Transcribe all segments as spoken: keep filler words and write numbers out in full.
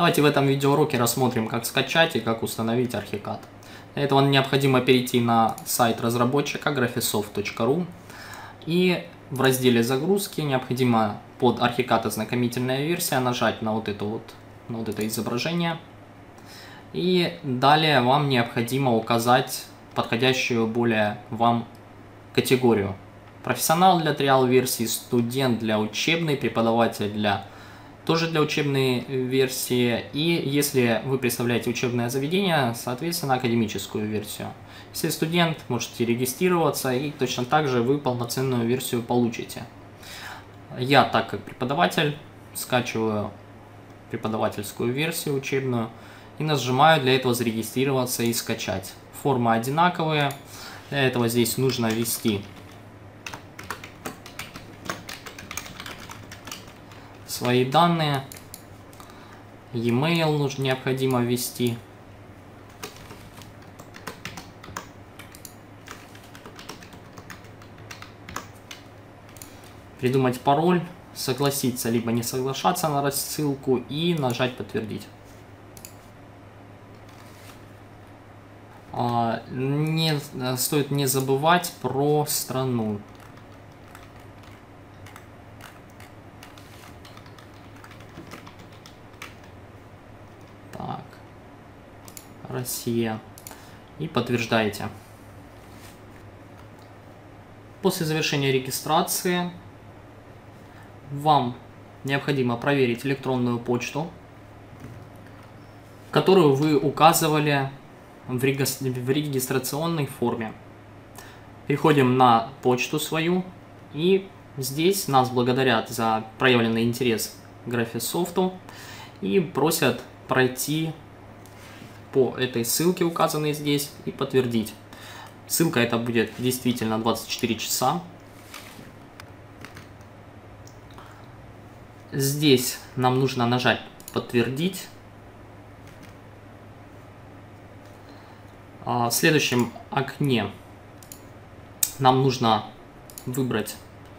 Давайте в этом видеоуроке рассмотрим, как скачать и как установить Archicad. Для этого необходимо перейти на сайт разработчика graphisoft точка ру и в разделе загрузки необходимо под Archicad ознакомительная версия нажать на вот это вот, на вот это изображение. И далее вам необходимо указать подходящую более вам категорию. Профессионал для триал-версии, студент для учебной, преподаватель для тоже для учебной версии. И если вы представляете учебное заведение, соответственно, академическую версию. Если студент, можете регистрироваться и точно так же вы полноценную версию получите. Я, так как преподаватель, скачиваю преподавательскую версию учебную и нажимаю для этого зарегистрироваться и скачать. Формы одинаковые. Для этого здесь нужно ввести свои данные. E-mail нужно, необходимо ввести. Придумать пароль, согласиться либо не соглашаться на рассылку и нажать подтвердить. Не, стоит не забывать про страну. Так, Россия. И подтверждаете. После завершения регистрации вам необходимо проверить электронную почту, которую вы указывали в регистрационной форме. Переходим на почту свою, и здесь нас благодарят за проявленный интерес к Graphisoft и просят пройти по этой ссылке, указанной здесь, и подтвердить. Ссылка эта будет действительно двадцать четыре часа. Здесь нам нужно нажать подтвердить. В следующем окне нам нужно выбрать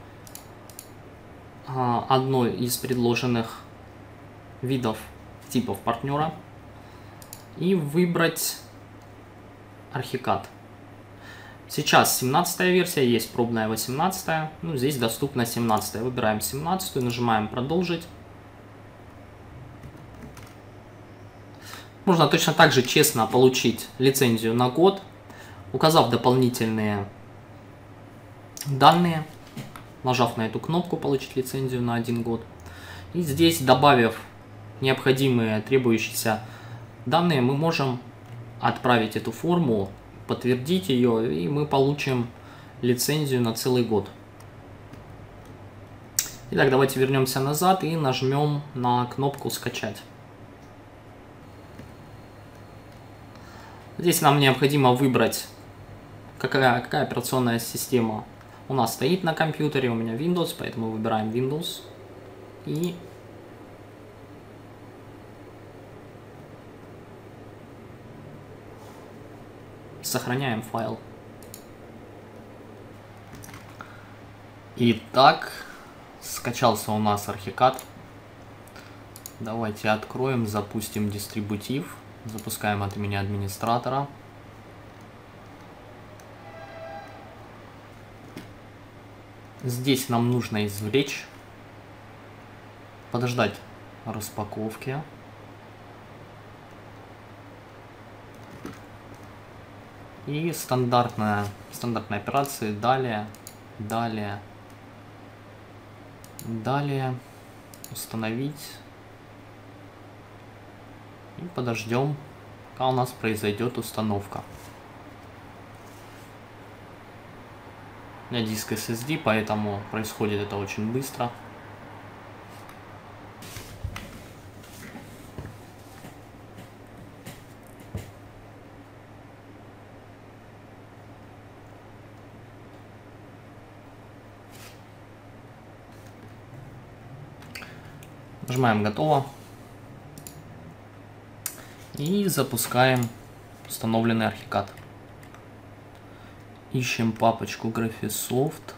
одно из предложенных видов типов партнера и выбрать Archicad. Сейчас семнадцатая версия, есть пробная восемнадцатая, ну, здесь доступна семнадцатая. Выбираем семнадцатую, нажимаем продолжить. Можно точно так же честно получить лицензию на год, указав дополнительные данные, нажав на эту кнопку «Получить лицензию на один год». И здесь, добавив необходимые требующиеся данные, мы можем отправить эту форму, подтвердить ее, и мы получим лицензию на целый год. Итак, давайте вернемся назад и нажмем на кнопку «Скачать». Здесь нам необходимо выбрать, какая, какая операционная система у нас стоит на компьютере. У меня Windows, поэтому выбираем Windows. И сохраняем файл. Итак, скачался у нас Archicad. Давайте откроем, запустим дистрибутив. Запускаем от имени администратора. Здесь нам нужно извлечь, подождать распаковки. И стандартная, стандартная операция. Далее, далее, далее. Установить. И подождем, пока у нас произойдет установка. У меня диск эс эс ди, поэтому происходит это очень быстро. Нажимаем «Готово». И запускаем установленный Archicad. Ищем папочку Graphisoft.